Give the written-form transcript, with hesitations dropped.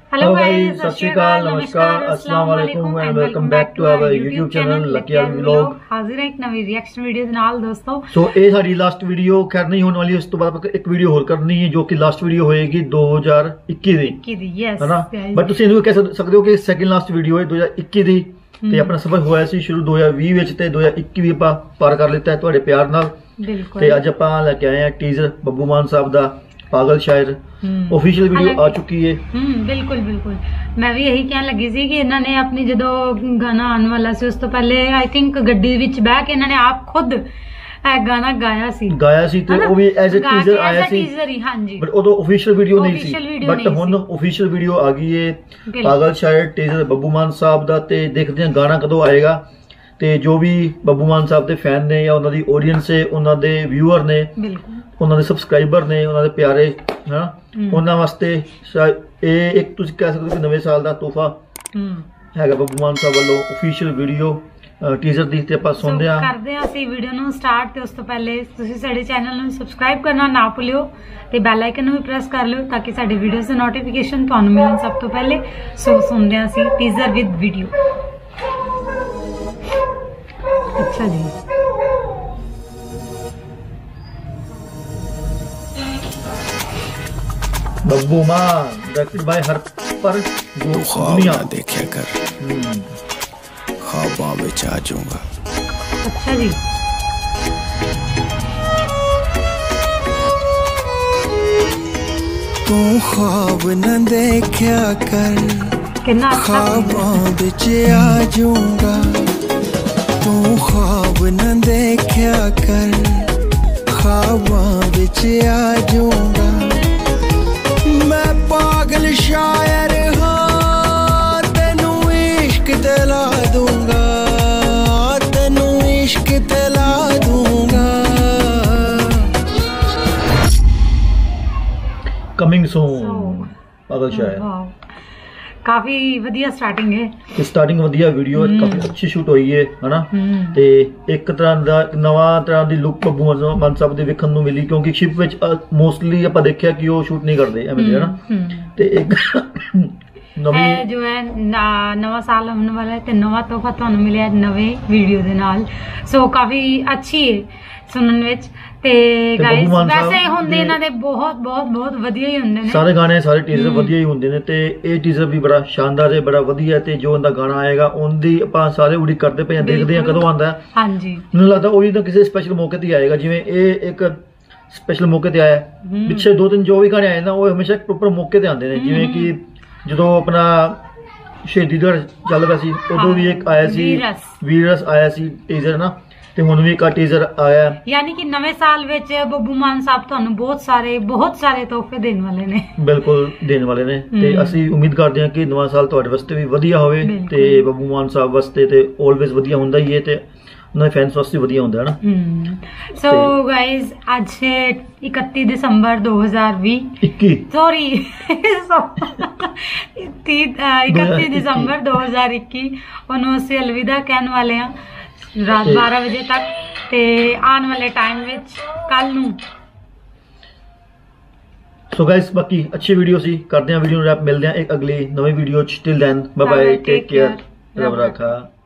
Hello guys, सत श्री अकाल, नमस्कार, अस्सलाम वालेकुम and welcome back to our YouTube channel Lucky vlog. हाजिर है एक नवी रिएक्शन वीडियो ਦੇ ਨਾਲ ਦੋਸਤੋ। ਸੋ ਇਹ ਸਾਡੀ ਲਾਸਟ ਵੀਡੀਓ ਖੈਰ ਨਹੀਂ ਹੋਣ ਵਾਲੀ, ਉਸ ਤੋਂ ਬਾਅਦ ਇੱਕ ਵੀਡੀਓ ਹੋਰ ਕਰਨੀ ਹੈ ਜੋ ਕਿ ਲਾਸਟ ਵੀਡੀਓ ਹੋਏਗੀ 2021 ਦੀ ਯੈਸ ਹੈ ਨਾ। ਬਟ ਤੁਸੀਂ ਇਹਨੂੰ ਕਹਿ ਸਕਦੇ ਹੋ ਕਿ ਸੈਕਿੰਡ ਲਾਸਟ ਵੀਡੀਓ ਹੈ 2021 ਦੀ ਤੇ ਆਪਣਾ ਸਫ਼ਰ ਹੋਇਆ ਸੀ ਸ਼ੁਰੂ 2020 ਵਿੱਚ ਤੇ 2021 ਵੀ ਆਪਾਂ ਪਾਰ ਕਰ ਲਿੱਤਾ ਹੈ ਤੁਹਾਡੇ ਪਿਆਰ ਨਾਲ। ਬਿਲਕੁਲ। ਤੇ ਅੱਜ ਆਪਾਂ ਲੈ ਕੇ ਆਏ ਹਾਂ ਟੀਜ਼ਰ ਬੱਬੂ ਮਾਨ ਸਾਹਿਬ ਦਾ पागल शायर ऑफिशियल वीडियो आ चुकी है। बिल्कुल बिल्कुल, मैं भी यही कहने लगी सी कि इन्होंने अपनी जो गाना आने वाला सी उस तो पहले आई थिंक गड्डी विच बह के इन्होंने आप खुद गाना गाया सी ते वो भी एज ए टीजर आया सी। हां जी, बट ओदो ऑफिशियल वीडियो नहीं सी, बट हुन ऑफिशियल वीडियो आ गई है पागल शायर टीजर बब्बू मान साहब दा। ते देखते हैं गाना कदों आएगा ਤੇ ਜੋ ਵੀ ਬੱਬੂ ਮਾਨ ਸਾਹਿਬ ਦੇ ਫੈਨ ਨੇ ਜਾਂ ਉਹਨਾਂ ਦੀ ਆਡੀਅנס ਹੈ, ਉਹਨਾਂ ਦੇ ਵਿਊਅਰ ਨੇ, ਉਹਨਾਂ ਦੇ ਸਬਸਕ੍ਰਾਈਬਰ ਨੇ, ਉਹਨਾਂ ਦੇ ਪਿਆਰੇ ਹਾਂ, ਉਹਨਾਂ ਵਾਸਤੇ ਇਹ ਇੱਕ ਤੁਸੀਂ ਕਹਿ ਸਕਦੇ ਹੋ ਕਿ ਨਵੇਂ ਸਾਲ ਦਾ ਤੋਹਫਾ ਹੈਗਾ ਬੱਬੂ ਮਾਨ ਸਾਹਿਬ ਵੱਲੋਂ ਆਫੀਸ਼ੀਅਲ ਵੀਡੀਓ ਟੀਜ਼ਰ ਦੀ। ਤੇ ਆਪਾਂ ਸੁਣਦੇ ਹਾਂ, ਕਰਦੇ ਹਾਂ ਅਸੀਂ ਵੀਡੀਓ ਨੂੰ ਸਟਾਰਟ। ਤੇ ਉਸ ਤੋਂ ਪਹਿਲੇ ਤੁਸੀਂ ਸਾਡੇ ਚੈਨਲ ਨੂੰ ਸਬਸਕ੍ਰਾਈਬ ਕਰਨਾ ਨਾ ਭੁੱਲਿਓ ਤੇ ਬੈਲ ਆਈਕਨ ਨੂੰ ਵੀ ਪ੍ਰੈਸ ਕਰ ਲਿਓ ਤਾਂ ਕਿ ਸਾਡੇ ਵੀਡੀਓਜ਼ ਦੇ ਨੋਟੀਫਿਕੇਸ਼ਨ ਤੁਹਾਨੂੰ ਮਿਲਣ ਸਭ ਤੋਂ ਪਹਿਲੇ। ਸੋ ਸੁਣਦੇ ਹਾਂ ਅਸੀਂ ਟੀਜ਼ਰ ਵਿਦ ਵੀਡੀਓ। अच्छा जी, बब्बू मान डायरेक्टेड बाय हरपर जो दुनिया देखा कर ख्वाबों में आ जाऊंगा। अच्छा जी, तू ख्वाब न देखा कर ख्वाबों में आ जाऊंगा। तू ख्वाब न देखा कर ख्वाबों विच आ जाऊंगा। मैं पागल शायर हाँ, तेनू इश्क दिला दूंगा, तेनू इश्क दिला दूंगा। कमिंग सून पागल शायर काफी वधिया स्टार्टिंग है, स्टार्टिंग वधिया वीडियो काफी अच्छी शूट हुई है ना। ते एक तरह दा नवा तरह दी लुक ਬੱਬੂ ਮਾਨ ਸਾਹਿਬ ਦੇ ਵੇਖਣ ਨੂੰ ਮਿਲੀ ਕਿਉਂਕਿ ਸ਼ਿਪ ਵਿੱਚ ਮੋਸਟਲੀ ਆਪਾਂ ਦੇਖਿਆ ਕਿ ਉਹ ਸ਼ੂਟ ਨਹੀਂ ਕਰਦੇ ਐਵੇਂ ਦੇ ਹੈ ਨਾ। ਤੇ ਇੱਕ ਨਵੀਂ ਜੋ ਹੈ ਨਵਾਂ ਸਾਲ ਆਉਣ ਵਾਲਾ ਹੈ ਤੇ ਨਵਾਂ ਤੋਹਫਾ ਤੁਹਾਨੂੰ ਮਿਲਿਆ ਨਵੇਂ ਵੀਡੀਓ ਦੇ ਨਾਲ। ਸੋ ਕਾਫੀ ਅੱਛੀ ਹੈ ਸੁਣਨ ਵਿੱਚ। ਤੇ ਗਾਇਸ ਵੈਸੇ ਹੁੰਦੇ ਇਹਨਾਂ ਦੇ ਬਹੁਤ ਵਧੀਆ ਹੀ ਹੁੰਦੇ ਨੇ ਸਾਰੇ ਗਾਣੇ, ਸਾਰੇ ਟੀਜ਼ਰ ਵਧੀਆ ਹੀ ਹੁੰਦੇ ਨੇ। ਤੇ ਇਹ ਟੀਜ਼ਰ ਵੀ ਬੜਾ ਸ਼ਾਨਦਾਰ ਹੈ, ਬੜਾ ਵਧੀਆ ਹੈ। ਤੇ ਜੋ ਇਹਦਾ ਗਾਣਾ ਆਏਗਾ ਉਹਦੀ ਆਪਾਂ ਸਾਰੇ ਉਡੀਕ ਕਰਦੇ ਪਏ, ਦੇਖਦੇ ਹਾਂ ਕਦੋਂ ਆਉਂਦਾ। ਹਾਂਜੀ, ਮੈਨੂੰ ਲੱਗਦਾ ਉਹ ਵੀ ਤਾਂ ਕਿਸੇ ਸਪੈਸ਼ਲ ਮੌਕੇ ਤੇ ਆਏਗਾ, ਜਿਵੇਂ ਇਹ ਇੱਕ ਸਪੈਸ਼ਲ ਮੌਕੇ ਤੇ ਆਇਆ। ਪਿੱਛੇ ਦੋ ਤਿੰਨ ਜੋ ਵੀ ਗਾਣੇ ਆਏ ਨਾ ਉਹ ਹਮੇਸ਼ਾ ਪ੍ਰੋਪਰ ਮੌਕੇ ਤੇ ਆਉਂਦੇ ਨੇ, ਜਿਵੇਂ ਕਿ ਜਦੋਂ ਆਪਣਾ ਸ਼ਹੀਦੀ ਦਿਹਾੜਾ ਚੱਲ ਰਿਹਾ ਸੀ ਉਦੋਂ ਵੀ ਇੱਕ ਆਇਆ ਸੀ ਵੀਰਸ ਆਇਆ ਸੀ ਟੀਜ਼ਰ ਨਾ। ਤੇ ਹੁਣ ਵੀ ਇੱਕ ਟੀਜ਼ਰ ਆਇਆ, ਯਾਨੀ ਕਿ ਨਵੇਂ ਸਾਲ ਵਿੱਚ ਬੱਬੂ ਮਾਨ ਸਾਹਿਬ ਤੁਹਾਨੂੰ ਬਹੁਤ ਸਾਰੇ ਤੋਹਫੇ ਦੇਣ ਵਾਲੇ ਨੇ। ਬਿਲਕੁਲ ਦੇਣ ਵਾਲੇ ਨੇ ਤੇ ਅਸੀਂ ਉਮੀਦ ਕਰਦੇ ਹਾਂ ਕਿ ਨਵਾਂ ਸਾਲ ਤੁਹਾਡੇ ਵਾਸਤੇ ਵੀ ਵਧੀਆ ਹੋਵੇ ਤੇ ਬੱਬੂ ਮਾਨ ਸਾਹਿਬ ਵਾਸਤੇ ਤੇ ਆਲਵੇਜ਼ ਵਧੀਆ ਹੁੰਦਾ ਹੀ ਹੈ ਤੇ ਉਹਨਾਂ ਦੇ ਫੈਨਸ ਵਾਸਤੇ ਵਧੀਆ ਹੁੰਦਾ ਹੈ ਨਾ। ਸੋ ਗਾਇਜ਼ ਅੱਜ 31 ਦਸੰਬਰ 2020 ਸੌਰੀ 31 ਦਸੰਬਰ 2021 ਉਹਨੂੰ ਅਸੀਂ ਅਲਵਿਦਾ ਕਹਿਣ ਵਾਲੇ ਹਾਂ रात 12 बजे तक। ते आने वाले टाइम विच कल नूं। सो गाइस बाकी अच्छी वीडियो सी करते हैं, वीडियो रैप मिलते हैं एक अगली नवी वीडियो। Till then bye bye, take care, रब रखा।